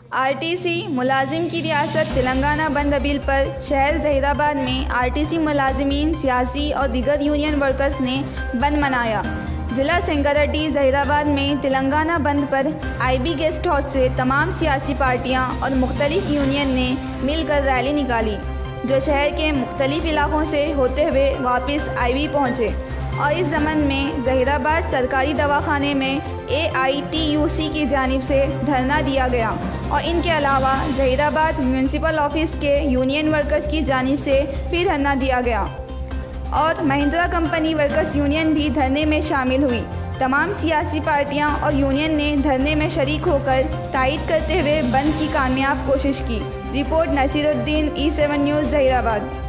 RTC ملازم کی ریاست تلنگانہ بند اپیل پر شہر ظہیر آباد میں RTC ملازمین، سیاسی اور دیگر یونین ورکرز نے بند منایا۔ ضلع سنگاریڈی ظہیر آباد میں تلنگانہ بند پر IB گیسٹ ہاؤس سے تمام سیاسی پارٹیاں اور مختلف یونین نے مل کر ریلی نکالی، جو شہر کے مختلف علاقوں سے ہوتے ہوئے واپس IB پہنچے، اور اس ضمن میں ظہیر آباد سرکاری دواخانے میں AITUC کی جانب سے دھرنا دیا گیا، اور ان کے علاوہ ظہیر آباد میونسپل آفس کے یونین ورکرز کی جانب سے بھی دھرنا دیا گیا، اور مہندرا کمپنی ورکرز یونین بھی دھرنے میں شامل ہوئی۔ تمام سیاسی پارٹیاں اور یونین نے دھرنے میں شریک ہو کر تائید کرتے ہوئے بند کی کامیاب کوشش کی۔ رپورٹ نصیر الدین، E7 نیوز ظہیر آباد۔